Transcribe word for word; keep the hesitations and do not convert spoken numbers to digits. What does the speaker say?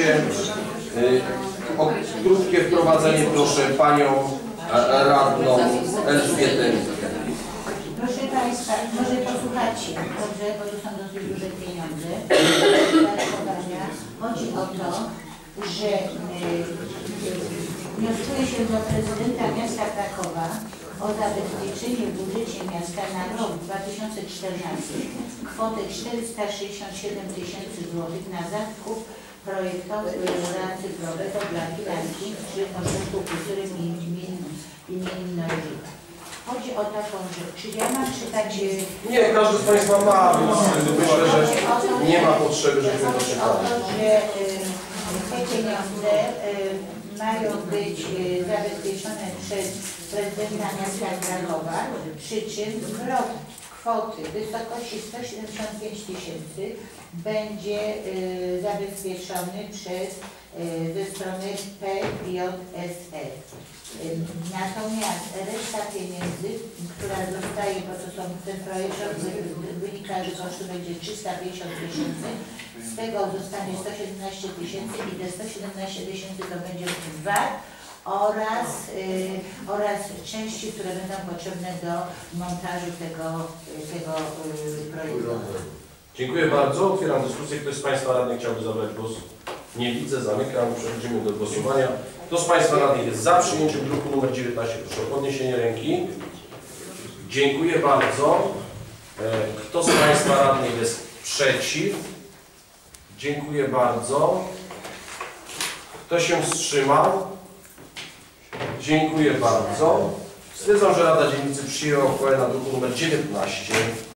razie o krótkie wprowadzenie proszę Panią Radną Elżbietę. Proszę Państwa, może posłuchajcie, dobrze, bo to są dosyć duże pieniądze. Chodzi o to, że wnioskuje się do prezydenta miasta Krakowa o zabezpieczenie w budżecie miasta na rok dwa tysiące czternasty kwotę czterysta sześćdziesiąt siedem tysięcy złotych na zakup projektowo-cyfrowego dla filarki przy Ośrodku Kultury imiennej. Chodzi o taką rzecz. Czy ja mam czytać... Nie, każdy z Państwa ma, więc myślę, że nie ma potrzeby, żebyśmy to czytali. Chodzi o to, że te pieniądze mają być zabezpieczone przez prezydenta miasta Krakowa, przy czym zwrot kwoty w wysokości sto siedemdziesiąt pięć tysięcy będzie zabezpieczony przez ze strony P J S R. Natomiast reszta pieniędzy, która zostaje, bo to są ten projekt, wynika, że koszt będzie trzysta pięćdziesiąt tysięcy, z tego zostanie sto siedemnaście tysięcy i te sto siedemnaście tysięcy to będzie V A T oraz, y, oraz części, które będą potrzebne do montażu tego, tego y, projektu. Dziękuję bardzo. Otwieram dyskusję. Ktoś z Państwa radnych chciałby zabrać głos? Nie widzę, zamykam. Przechodzimy do głosowania. Kto z Państwa radnych jest za przyjęciem druku nr dziewiętnaście? Proszę o podniesienie ręki. Dziękuję bardzo. Kto z Państwa radnych jest przeciw? Dziękuję bardzo. Kto się wstrzymał? Dziękuję bardzo. Stwierdzam, że Rada Dzielnicy przyjęła uchwałę na druku nr dziewiętnaście.